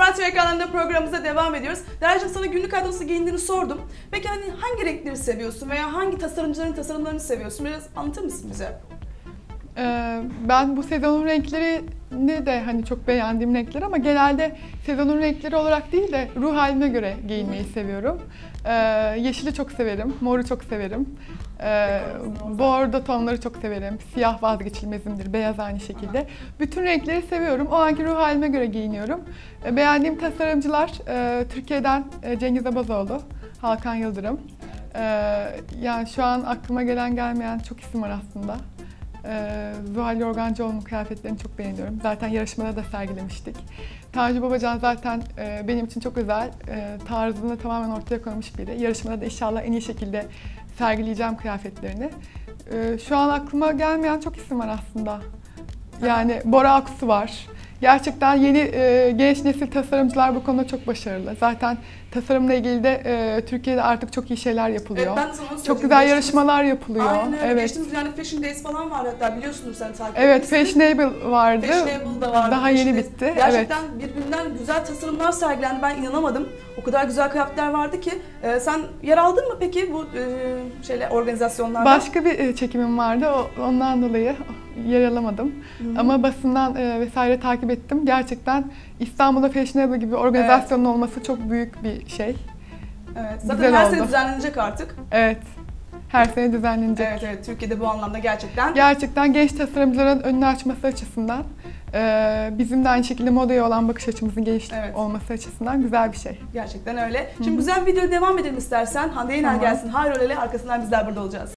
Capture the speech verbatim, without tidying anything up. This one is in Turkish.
Sanat T V ekranlarında programımıza devam ediyoruz. Derya'cığım, sana günlük hayatta nasıl giyindiğini sordum. Peki hani hangi renkleri seviyorsun veya hangi tasarımcıların tasarımlarını seviyorsun? Biraz anlatır mısın bize? Ee, ben bu sezonun renklerini de hani çok beğendiğim renkler ama genelde sezonun renkleri olarak değil de ruh halime göre giyinmeyi seviyorum. Ee, yeşili çok severim, moru çok severim. Ee, bordo tonları çok severim. Siyah vazgeçilmezimdir, beyaz aynı şekilde. Bütün renkleri seviyorum. O anki ruh halime göre giyiniyorum. Ee, beğendiğim tasarımcılar e, Türkiye'den e, Cengiz Abazoğlu, Hakan Yıldırım. Ee, yani şu an aklıma gelen gelmeyen çok isim var aslında. Ee, Zuhal Yorgancıoğlu'nun kıyafetlerini çok beğeniyorum. Zaten yarışmada da sergilemiştik. Tanju Babacan zaten e, benim için çok özel, e, tarzını tamamen ortaya koymuş biri. Yarışmada da inşallah en iyi şekilde sergileyeceğim kıyafetlerini. E, şu an aklıma gelmeyen çok isim var aslında. Yani Bora Aksu var. Gerçekten yeni e, genç nesil tasarımcılar bu konuda çok başarılı. Zaten tasarımla ilgili de e, Türkiye'de artık çok iyi şeyler yapılıyor. Evet, ben de sana çok güzel yarışmalar yapılıyor. Aynen öyle. Evet. Geçtiğimiz yani Fashion Days falan var hatta, biliyorsunuz sen takip Evet, etmişsin. Fashionable vardı. Fashionable da vardı. Daha yeni Fashion Days. bitti. Gerçekten Evet. birbirinden güzel tasarımlar sergilendi. Ben inanamadım. O kadar güzel kıyafetler vardı ki. Ee, sen yer aldın mı peki bu e, şeyle organizasyonlarda? Başka bir e, çekimim vardı. O, ondan dolayı yer alamadım. Hı-hı. Ama basından e, vesaire takip ettim. Gerçekten İstanbul'da Fashionable gibi organizasyonun evet. olması çok büyük bir şey. Evet. Zaten Güzel her oldu. sene düzenlenecek artık. Evet. Her sene düzenlenecek. Evet, evet. Türkiye'de bu anlamda gerçekten. Gerçekten genç tasarımcıların önünü açması açısından, e, bizim de aynı şekilde modaya olan bakış açımızın geniş evet. olması açısından güzel bir şey. Gerçekten öyle. Şimdi Hı-hı. güzel bir videoya devam edelim istersen. Hande Yener tamam. gelsin. Hayrolele, arkasından bizler burada olacağız.